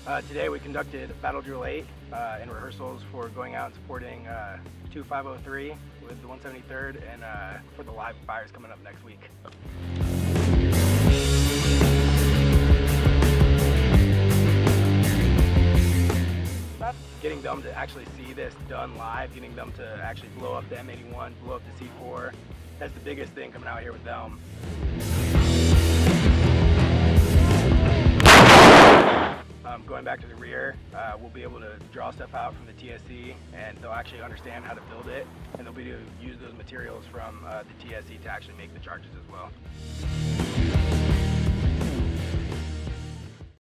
Today we conducted Battle Drill 8 in rehearsals for going out and supporting 2503 with the 173rd and for the live fires coming up next week. Getting them to actually see this done live, getting them to actually blow up the M81, blow up the C4, that's the biggest thing coming out here with them. Going back to the rear, we'll be able to draw stuff out from the TSC, and they'll actually understand how to build it, and they'll be able to use those materials from the TSC to actually make the charges as well.